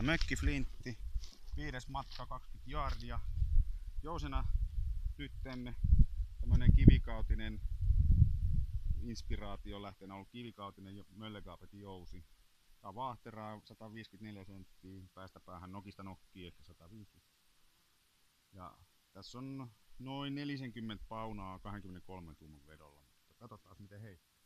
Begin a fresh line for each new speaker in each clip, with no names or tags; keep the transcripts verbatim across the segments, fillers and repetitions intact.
mökkiflintti. Viides matka, kaksikymmentä jardia. Jousena nytten tämmönen kivikautinen inspiraatio lähteenä ollut kivikautinen Möllegaapetin jousi. Tää on vaahteraa sata viisikymmentäneljä senttiä, päästä päähän nokista nokkiin ehkä sata viisikymmentä. Ja tässä on noin neljäkymmentä paunaa kaksikymmentäkolme tuuman vedolla, mutta katsotaan miten heittää.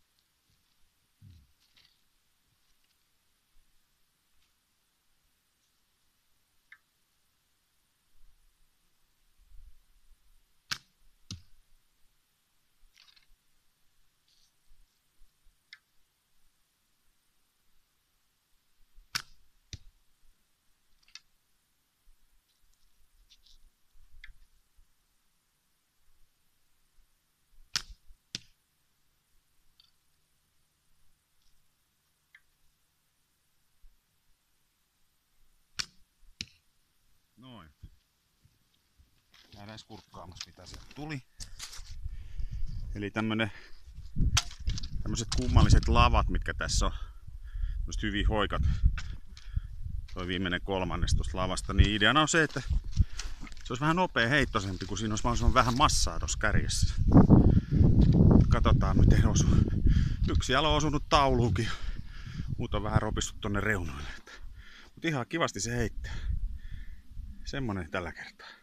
Noin. Käydään kurkkaamassa mitä sieltä tuli. Eli tämmönen, tämmöiset kummalliset lavat, mitkä tässä on. Tämmöiset hyvin hoikat. Toi viimeinen kolmannes tuosta lavasta. Niin ideana on se, että se olisi vähän nopea heittoisempi, kun siinä olisi mahdollisimman vähän massaa tuossa kärjessä. Katsotaan miten osuu. Yksi jalo on osunut tauluukin. Muut on vähän ropistu tonne reunoille. Mutta ihan kivasti se heittää. Semmonen tällä kertaa.